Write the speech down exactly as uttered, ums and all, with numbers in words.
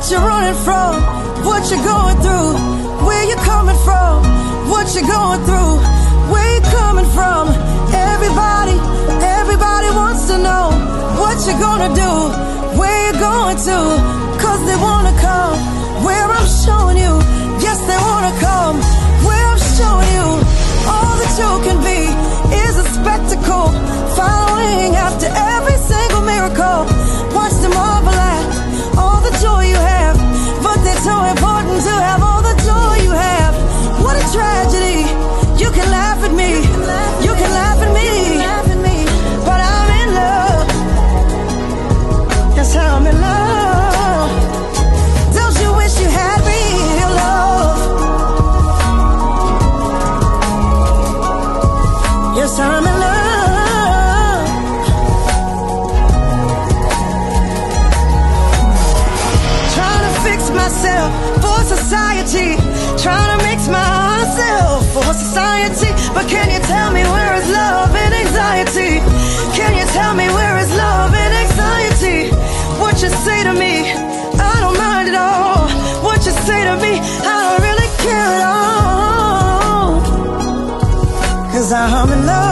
you running from? What you going through? Where you coming from? What you going through? Where you coming from? Everybody, everybody wants to know what you gonna do, where you going to, cause they wanna come where I'm showing you. Yes, they wanna come where I'm showing you. All that you can be is a spectacle, following after every single miracle. Watch them marvel at all the joy you have, but it's so important to have all the joy you have. What a tragedy. You can laugh at me, you can laugh at me, but I'm in love. Yes, I'm in love. Don't you wish you had real love? Yes, I'm in love. Trying to fix myself for society, trying to mix myself for society. But can you tell me where is love and anxiety? Can you tell me where is love and anxiety? What you say to me, I don't mind at all. What you say to me, I don't really care at all. Cause I'm in love.